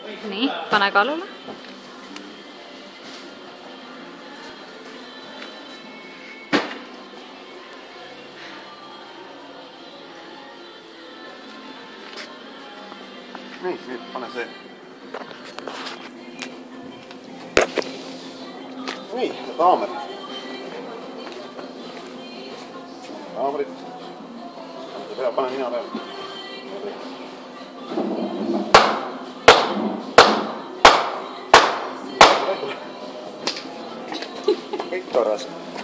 nii, pane kaalule. Nii, nüüd pane see. Nii, taamer. Taamerit. Pane nina peale. Kõik korras.